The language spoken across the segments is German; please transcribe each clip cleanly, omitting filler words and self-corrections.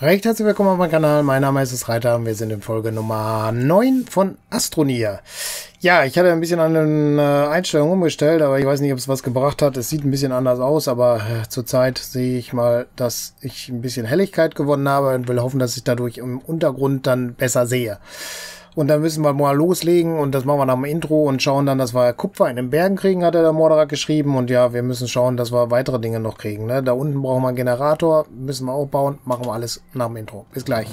Recht herzlich willkommen auf meinem Kanal. Mein Name ist Reiter und wir sind in Folge Nummer 9 von Astroneer. Ja, ich hatte ein bisschen an den Einstellungen umgestellt, aber ich weiß nicht, ob es was gebracht hat. Es sieht ein bisschen anders aus, aber zurzeit sehe ich mal, dass ich ein bisschen Helligkeit gewonnen habe und will hoffen, dass ich dadurch im Untergrund dann besser sehe. Und dann müssen wir mal loslegen und das machen wir nach dem Intro und schauen dann, dass wir Kupfer in den Bergen kriegen, hat der Morderer geschrieben. Und ja, wir müssen schauen, dass wir weitere Dinge noch kriegen. Ne? Da unten brauchen wir einen Generator, müssen wir auch bauen, machen wir alles nach dem Intro. Bis gleich.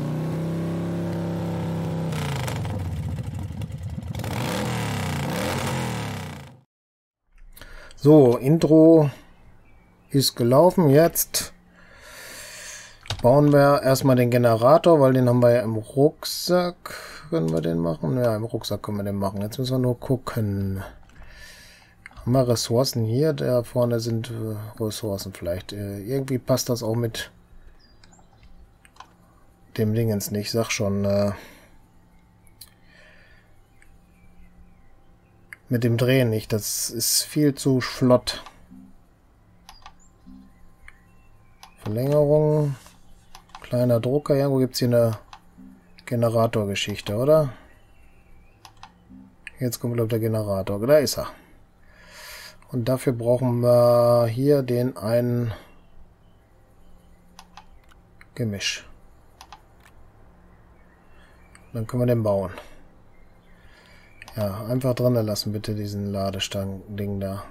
So, Intro ist gelaufen. Jetzt bauen wir erstmal den Generator, weil den haben wir ja im Rucksack. Können wir den machen? Ja, im Rucksack können wir den machen. Jetzt müssen wir nur gucken. Haben wir Ressourcen hier? Da vorne sind Ressourcen vielleicht. Irgendwie passt das auch mit dem Dingens nicht. Ich sag schon, mit dem Drehen nicht. Das ist viel zu flott. Verlängerung. Kleiner Drucker. Irgendwo gibt es hier eine Generatorgeschichte, oder? Jetzt kommt, glaube ich, der Generator. Da ist er. Und dafür brauchen wir hier den einen Gemisch. Dann können wir den bauen. Ja, einfach drin lassen, bitte, diesen Ladestangen-Ding da.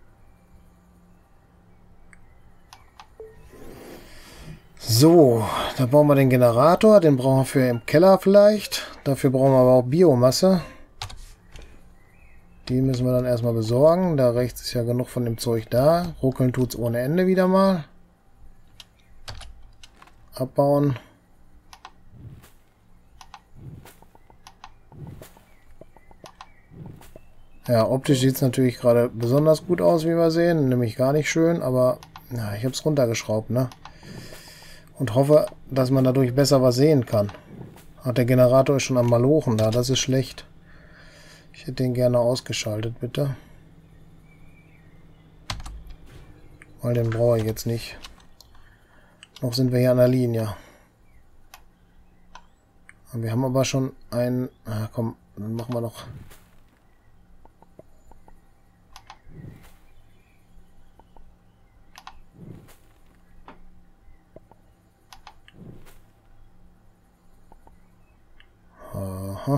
So, da bauen wir den Generator. Den brauchen wir für im Keller vielleicht. Dafür brauchen wir aber auch Biomasse. Die müssen wir dann erstmal besorgen. Da rechts ist ja genug von dem Zeug da. Ruckeln tut es ohne Ende wieder mal. Abbauen. Ja, optisch sieht es natürlich gerade besonders gut aus, wie wir sehen. Nämlich gar nicht schön, aber ja, ich habe es runtergeschraubt, ne? Und hoffe, dass man dadurch besser was sehen kann. Ach, der Generator ist schon am Malochen da, das ist schlecht. Ich hätte den gerne ausgeschaltet, bitte. Weil den brauche ich jetzt nicht. Noch sind wir hier an der Linie. Wir haben aber schon einen... Ah, komm, dann machen wir noch... Aha.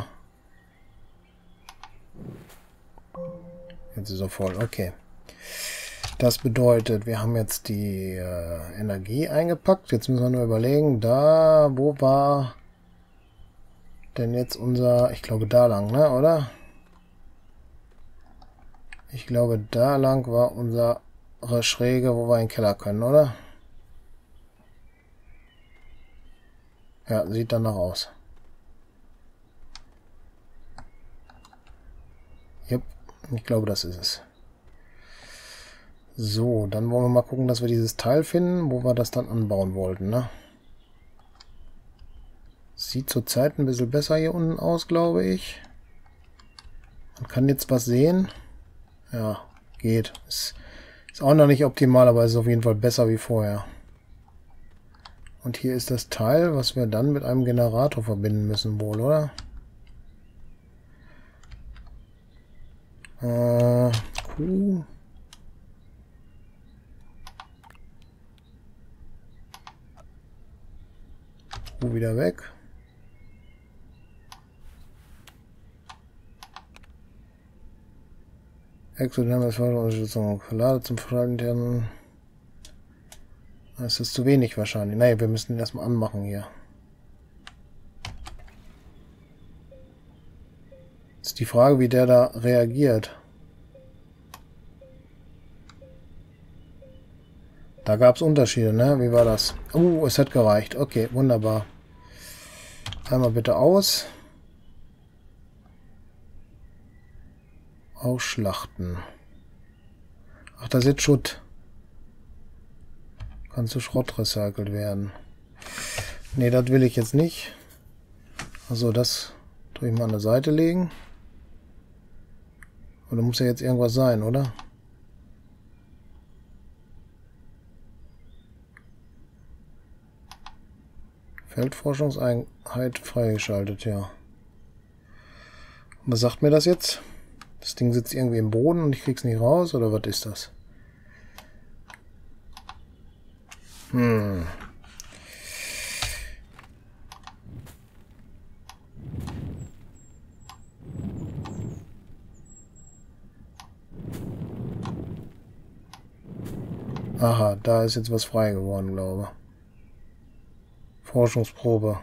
Jetzt ist er voll, okay. Das bedeutet, wir haben jetzt die Energie eingepackt. Jetzt müssen wir nur überlegen, da, wo war denn jetzt unser, ich glaube da lang, ne, oder? Ich glaube da lang war unsere Schräge, wo wir in den Keller können, oder? Ja, sieht danach aus. Jupp, ich glaube, das ist es. So, dann wollen wir mal gucken, dass wir dieses Teil finden, wo wir das dann anbauen wollten, ne? Sieht zurzeit ein bisschen besser hier unten aus, glaube ich. Man kann jetzt was sehen. Ja, geht. Ist auch noch nicht optimal, aber ist auf jeden Fall besser wie vorher. Und hier ist das Teil, was wir dann mit einem Generator verbinden müssen wohl, oder? Kuh. Kuh wieder weg. Exodermis Unterstützung. Lade zum Verhalten. Das ist zu wenig wahrscheinlich. Naja, wir müssen ihn erstmal anmachen hier. Ist die Frage, wie der da reagiert. Da gab es Unterschiede, ne? Wie war das? Es hat gereicht. Okay, wunderbar. Einmal bitte aus. Ausschlachten. Ach, da ist Schutt. Kann zu Schrott recycelt werden. Ne, das will ich jetzt nicht. Also das tue ich mal an der Seite legen. Oder muss ja jetzt irgendwas sein, oder? Feldforschungseinheit freigeschaltet, ja. Was sagt mir das jetzt? Das Ding sitzt irgendwie im Boden und ich krieg's nicht raus, oder was ist das? Aha, da ist jetzt was frei geworden, glaube ich. Forschungsprobe.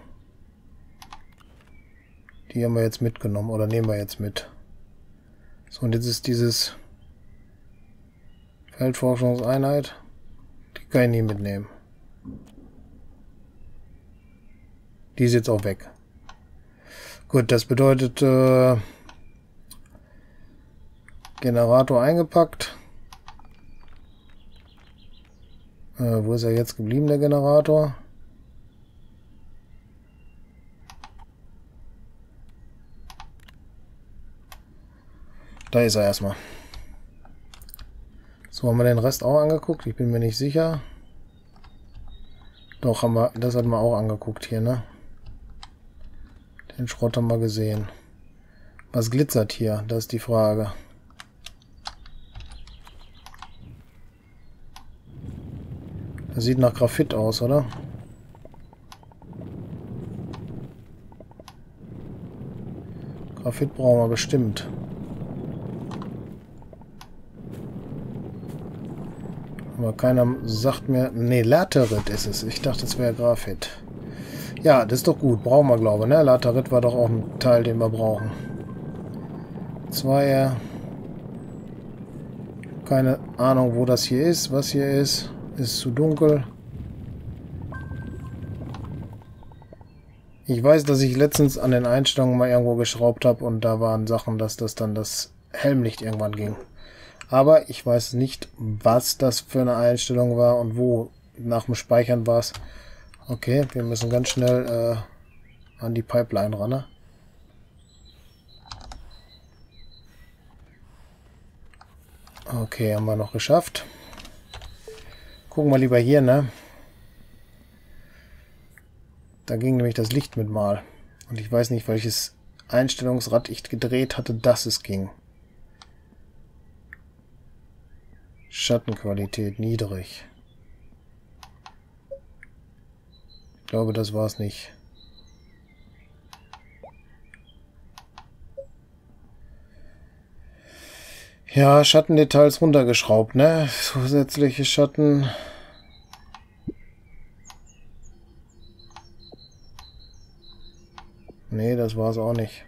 Die haben wir jetzt mitgenommen, oder nehmen wir jetzt mit. So, und jetzt ist dieses Feldforschungseinheit. Die kann ich nie mitnehmen. Die ist jetzt auch weg. Gut, das bedeutet Generator eingepackt. Wo ist er jetzt geblieben, der Generator? Da ist er erstmal. So, haben wir den Rest auch angeguckt? Ich bin mir nicht sicher. Doch, haben wir, das hatten wir auch angeguckt hier, ne? Den Schrott haben wir gesehen. Was glitzert hier? Das ist die Frage. Das sieht nach Graphit aus, oder? Graphit brauchen wir bestimmt. Aber keiner sagt mir... Ne, Laterit ist es. Ich dachte, es wäre Graphit. Ja, das ist doch gut. Brauchen wir, glaube ich, ne? Laterit war doch auch ein Teil, den wir brauchen. Keine Ahnung, wo das hier ist. Was hier ist. Ist zu dunkel. Ich weiß, dass ich letztens an den Einstellungen mal irgendwo geschraubt habe und da waren Sachen, dass das dann das Helmlicht irgendwann ging. Aber ich weiß nicht, was das für eine Einstellung war und wo. Nach dem Speichern war es. Okay, wir müssen ganz schnell an die Pipeline ran. Ne? Okay, haben wir noch geschafft. Gucken wir lieber hier, ne? Da ging nämlich das Licht mit mal. Und ich weiß nicht, welches Einstellungsrad ich gedreht hatte, dass es ging. Schattenqualität niedrig. Ich glaube, das war es nicht. Ja, Schattendetails runtergeschraubt, ne? Zusätzliche Schatten. Nee, das war es auch nicht.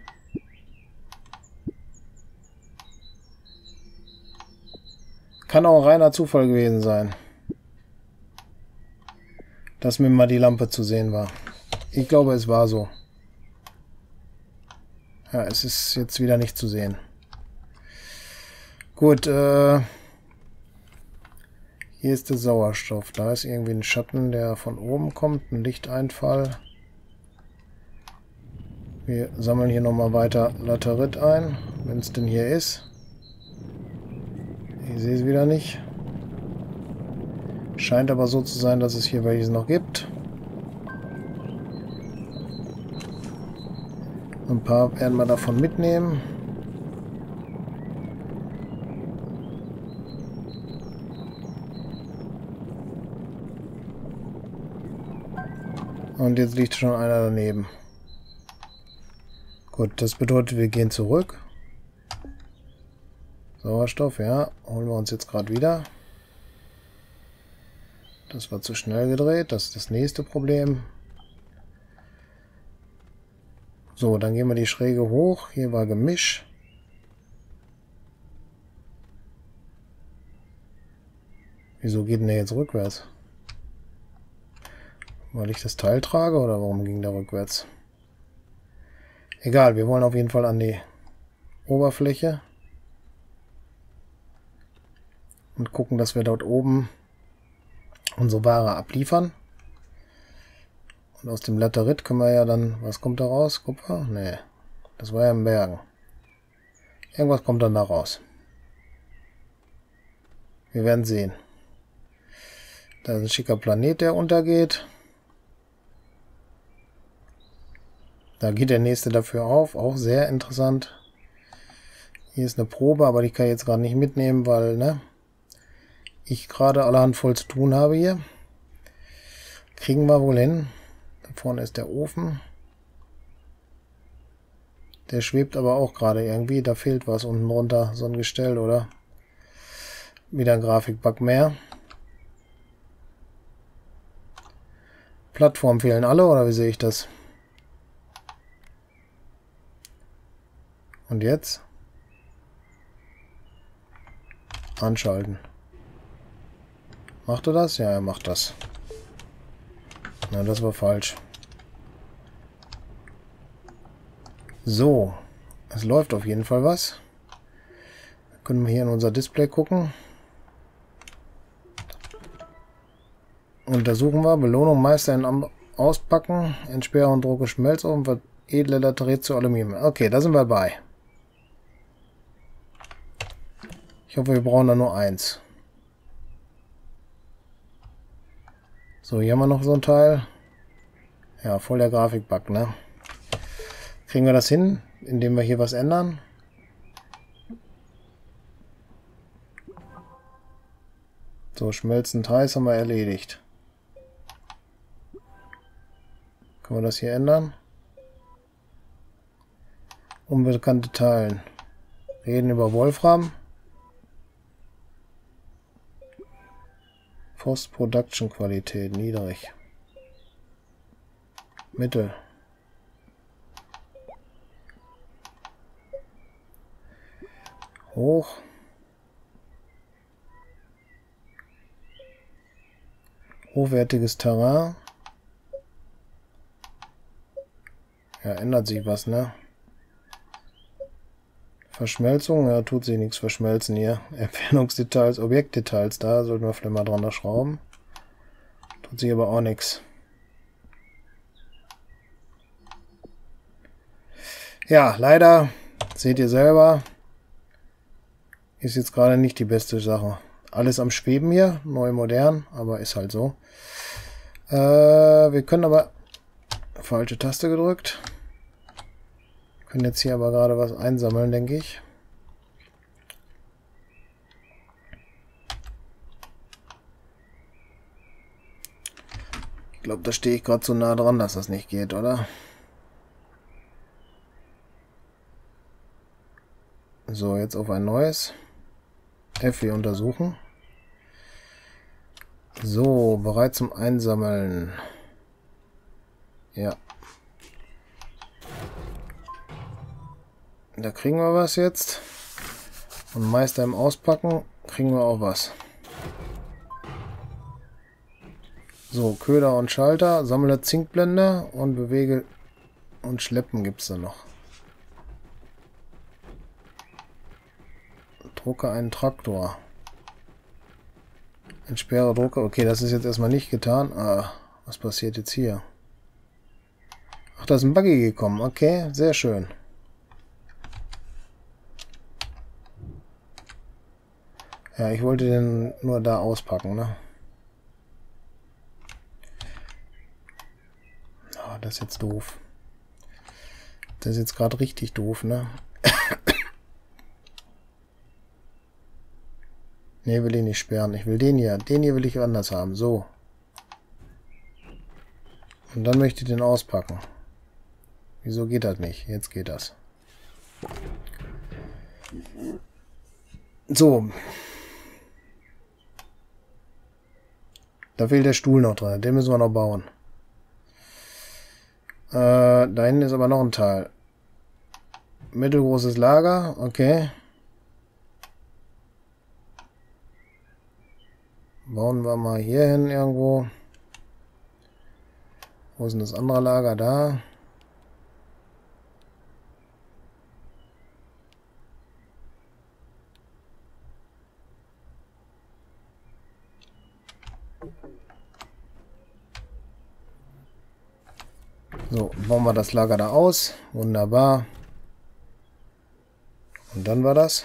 Kann auch reiner Zufall gewesen sein, dass mir mal die Lampe zu sehen war. Ich glaube, es war so. Ja, es ist jetzt wieder nicht zu sehen. Gut, hier ist der Sauerstoff. Da ist irgendwie ein Schatten, der von oben kommt, ein Lichteinfall. Wir sammeln hier nochmal weiter Laterit ein, wenn es denn hier ist. Ich sehe es wieder nicht. Scheint aber so zu sein, dass es hier welches noch gibt. Ein paar werden wir davon mitnehmen. Und jetzt liegt schon einer daneben. Gut, das bedeutet, wir gehen zurück. Sauerstoff, ja. Holen wir uns jetzt gerade wieder. Das war zu schnell gedreht. Das ist das nächste Problem. So, dann gehen wir die Schräge hoch. Hier war Gemisch. Wieso geht denn der jetzt rückwärts? Weil ich das Teil trage oder warum ging der rückwärts? Egal, wir wollen auf jeden Fall an die Oberfläche und gucken, dass wir dort oben unsere Ware abliefern. Und aus dem Laterit können wir ja dann, was kommt da raus? Kupfer? Nee, das war ja im Bergen. Irgendwas kommt dann da raus. Wir werden sehen. Da ist ein schicker Planet, der untergeht. Da geht der nächste dafür auf. Auch sehr interessant. Hier ist eine Probe, aber die kann ich jetzt gerade nicht mitnehmen, weil, ne, ich gerade allerhand voll zu tun habe hier. Kriegen wir wohl hin. Da vorne ist der Ofen. Der schwebt aber auch gerade irgendwie. Da fehlt was unten runter. So ein Gestell, oder? Wieder ein Grafikbug mehr. Plattformen fehlen alle, oder wie sehe ich das? Und jetzt? Anschalten. Macht er das? Ja, er macht das. Na, das war falsch. So. Es läuft auf jeden Fall was. Dann können wir hier in unser Display gucken. Untersuchen wir. Belohnung Meister in Auspacken. Entsperre und drucke Schmelzofen. Wird edle Laterit zu Aluminium. Okay, da sind wir bei. Ich hoffe, wir brauchen da nur eins. So, hier haben wir noch so ein Teil. Ja, voll der Grafikbug, ne? Kriegen wir das hin, indem wir hier was ändern? So, schmelzend heiß haben wir erledigt. Können wir das hier ändern? Unbekannte Teilen. Reden über Wolfram. Post-Production-Qualität niedrig. Mittel. Hoch. Hochwertiges Terrain. Ja, ändert sich was, ne? Verschmelzung, ja, tut sich nichts verschmelzen hier. Entfernungsdetails, Objektdetails, da sollten wir vielleicht mal dran schrauben. Tut sich aber auch nichts. Ja, leider, seht ihr selber, ist jetzt gerade nicht die beste Sache. Alles am Schweben hier, neu modern, aber ist halt so. Wir können aber... Falsche Taste gedrückt. Können jetzt hier aber gerade was einsammeln, denke ich. Ich glaube, da stehe ich gerade so nah dran, dass das nicht geht, oder? So, jetzt auf ein neues. F4 untersuchen. So, bereit zum Einsammeln. Ja. Da kriegen wir was jetzt. Und Meister im Auspacken kriegen wir auch was. So, Köder und Schalter, sammle Zinkblende und bewege und schleppen gibt es da noch. Drucke einen Traktor. Entsperre Drucke. Okay, das ist jetzt erstmal nicht getan. Ah, was passiert jetzt hier? Ach, da ist ein Buggy gekommen. Okay, sehr schön. Ja, ich wollte den nur da auspacken, ne? Oh, das ist jetzt doof. Das ist jetzt gerade richtig doof, ne? Ne, will ich nicht sperren. Ich will den hier. Den hier will ich anders haben. So. Und dann möchte ich den auspacken. Wieso geht das nicht? Jetzt geht das. So. Da fehlt der Stuhl noch drin. Den müssen wir noch bauen. Da hinten ist aber noch ein Teil. Mittelgroßes Lager. Okay. Bauen wir mal hier hin irgendwo. Wo ist denn das andere Lager? Da. So, bauen wir das Lager da aus. Wunderbar. Und dann war das.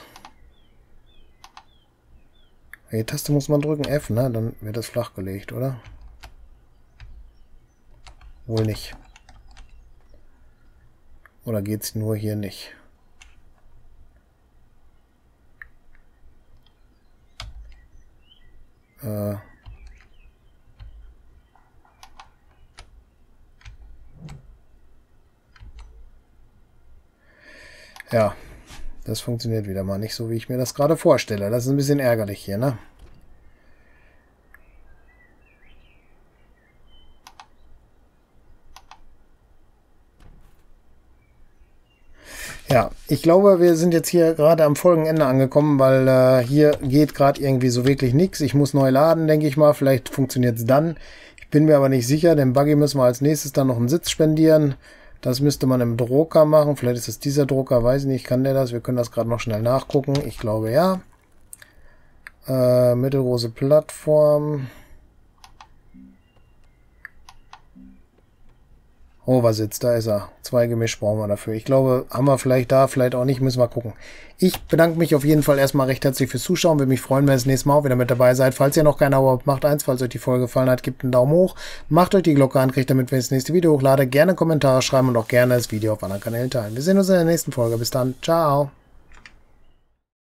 Die Taste muss man drücken, F, ne? Dann wird das flach gelegt, oder? Wohl nicht. Oder geht's nur hier nicht? Ja, das funktioniert wieder mal nicht so, wie ich mir das gerade vorstelle. Das ist ein bisschen ärgerlich hier, ne? Ja, ich glaube, wir sind jetzt hier gerade am Folgenende angekommen, weil hier geht gerade irgendwie so wirklich nichts. Ich muss neu laden, denke ich mal. Vielleicht funktioniert es dann. Ich bin mir aber nicht sicher. Dem Buggy müssen wir als nächstes dann noch einen Sitz spendieren. Das müsste man im Drucker machen. Vielleicht ist es dieser Drucker, weiß ich nicht. Kann der das? Wir können das gerade noch schnell nachgucken. Ich glaube, ja. Mittelgroße Plattform. Roversitz, da ist er. 2 Gemisch brauchen wir dafür. Ich glaube, haben wir vielleicht da, vielleicht auch nicht, müssen wir gucken. Ich bedanke mich auf jeden Fall erstmal recht herzlich fürs Zuschauen. Würde mich freuen, wenn ihr das nächste Mal auch wieder mit dabei seid. Falls ihr noch kein Abo habt, macht eins. Falls euch die Folge gefallen hat, gebt einen Daumen hoch. Macht euch die Glocke an, kriegt damit, wenn ich das nächste Video hochlade. Gerne Kommentare schreiben und auch gerne das Video auf anderen Kanälen teilen. Wir sehen uns in der nächsten Folge. Bis dann. Ciao.